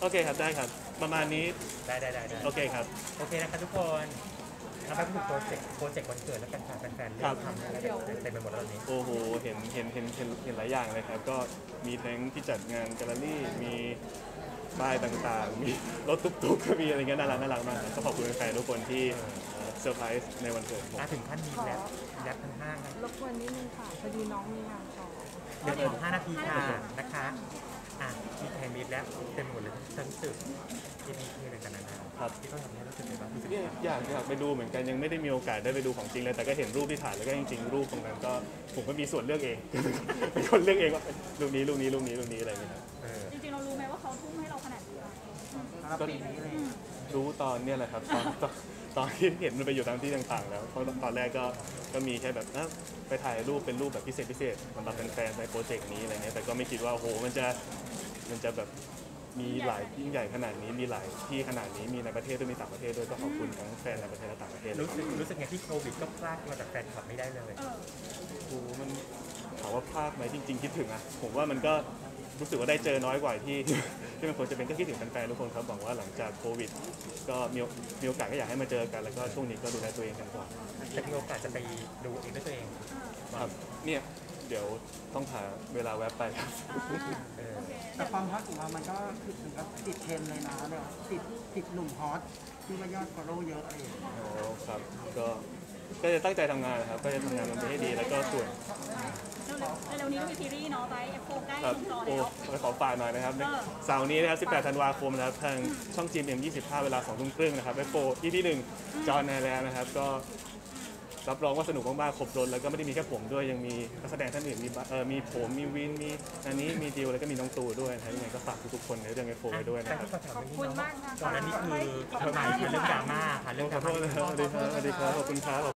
โอเคครับได้ครับประมาณนี้ได้โอเคครับโอเคนะครับทุกคนเอาไปพูดโปรเจกต์วันเกิดแล้วกันค่ะแฟนๆเริ่มทำอะไรเต็มไปหมดแล้วตอนนี้โอ้โหเห็นหลายอย่างเลยครับก็มีทั้งที่จัดงานแกลเลอรี่มีป้ายต่างๆมีรถตุ๊กๆก็มีอะไรเงี้ยน่ารักมากครับก็ขอบคุณแฟนๆทุกคนที่เซอร์ไพรส์ในวันเกิดผมถึงขั้นมีแรปทั้งห้างรบกวนนิดนึงค่ะพอดีน้องมีงานต่อเดี๋ยว5 นาทีค่ะนะคะมีใครมีแรปเต็มหมดเลยทั้งตึกที่มีอะไรกันนะครับที่เขาทำให้รู้สึกยังไงบ้างอยากไปดูเหมือนกันยังไม่ได้มีโอกาสได้ไปดูของจริงเลยแต่ก็เห็นรูปที่ถ่ายแล้วก็จริงๆรูปตรงนั้นก็ผมก็มีส่วนเลือกเองเป็นคนเลือกเองว่ารูปนี้อะไรอย่างเงี้ยครับจริงๆเรารู้ไหมว่าเขาทุ่มให้เราขนาดนี้ก็รู้ตอนเนี่ยแหละครับตอนที่เห็นมันไปอยู่ตามที่ต่างๆแล้วเพราะตอนแรกก็มีแค่แบบไปถ่ายรูปเป็นรูปแบบพิเศษสำหรับแฟนๆในโปรเจกต์นี้อะไรเงี้ยแต่ก็ไม่คิดว่าโอ้โหมันจะแบบมีหลายยิ่งใหญ่ขนาดนี้มีหลายที่ขนาดนี้มีในประเทศด้วยมีต่างประเทศด้วยก็ขอบคุณทั้งแฟนในประเทศและต่างประเทศรู้สึกไงที่โควิดก็พลาดมาจากแฟนคลับไม่ได้เลยโอ้มันถามว่าพลาดไหมจริงๆคิดถึงผมว่ามันก็รู้สึกว่าได้เจอน้อยกว่าที่มันควรจะเป็นก็คิดถึงแฟนๆทุกคนครับหวังว่าหลังจากโควิดก็มีโอกาสก็อยากให้มาเจอกันแล้วก็ช่วงนี้ก็ดูแลตัวเองกันก่อนจะมีโอกาสจะไปดูเองด้วยตัวเองครับเนี่ยเดี๋ยวต้องหาเวลาแวบไปครับแต่ความฮอตของเรามันก็คือถึงกับติดเทรนเลยนะเนี่ยติดหนุ่มฮอตที่ว่ายอดฟอลโล่เยอะอะไรอย่างเงี้ยครับก็จะตั้งใจทำงานครับก็จะทำงานมันไปให้ดีแล้วก็ส่วนเร็วนี้ก็มีซีรีส์เนาะไปF4ใกล้ลงจอแล้วขอฝากหน่อยนะครับเสาร์นี้นะครับ18 ธันวาคมนะครับทางช่อง GMM 25 เวลา 20:30 นนะครับ F4 EP 1จอห์นแนแล้วนะครับก็รับรองว่าสนุกมากๆครบรถแล้วก็ไม่ได้มีแค่ผมด้วยยังมีนักแสดงท่านอื่นมีผมมีวินมีอันนี้มีดิวแล้วก็มีน้องตูด้วยนะครับยังไงก็ฝากทุกๆคนในเรื่อง F4 ไว้ด้วยนะครับขอบคุณมากนะก่อนอันนี้คือทำไมเป็นเรื่องดราม่าค่ะเรื่องดราม่าสวัสดีครับขอบคุณครับ